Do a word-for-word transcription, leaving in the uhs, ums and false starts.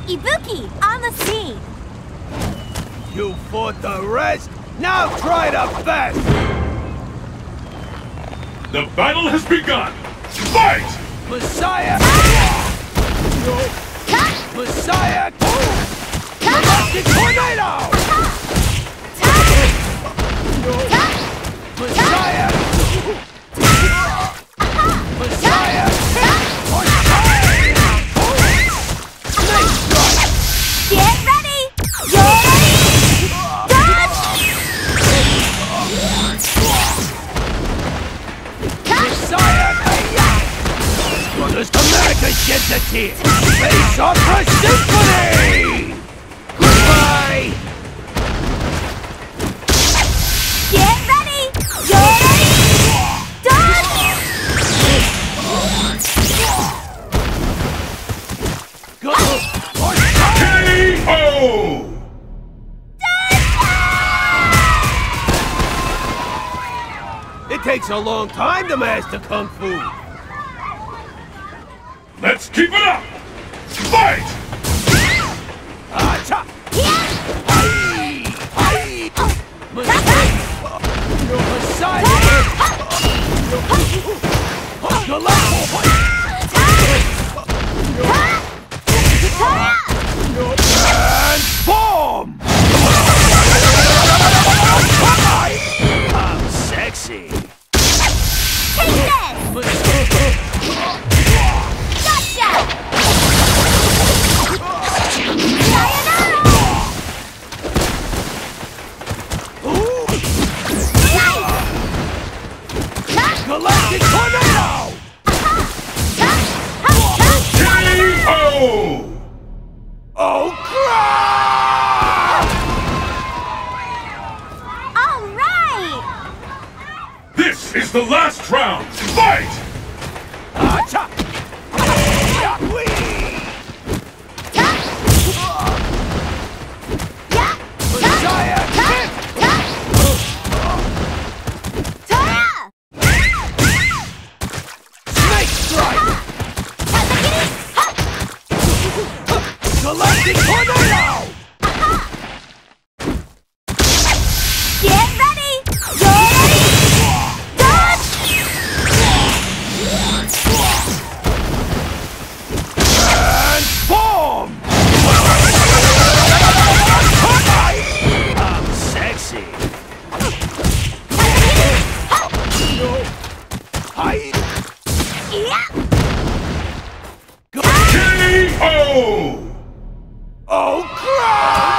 Ibuki, on the scene! You fought the rest? Now try the best! The battle has begun! Fight! Messiah! Messiah! Galactic Tornado! Messiah! Messiah! Get ready! You're ready! Dodge! Messiah! Brothers America sheds a tear! Face Opera Symphony! Goodbye! Get ready! You're ready! Dodge! Go! K O! It takes a long time to master Kung Fu! Let's keep it up! Fight! Ah-cha! Hi! Hi! Messiah! Transform! I'm sexy! Take this! Gotcha! Galactic Tornado! K O! Oh, crap! All right! This is the last round! Fight! Ah-cha! Messiah! Snake Strike! Galactic Tornado! Get ready! You're ready! Dodge! Transform! I'm sexy! Hide! Yeah! K O! Oh, crap!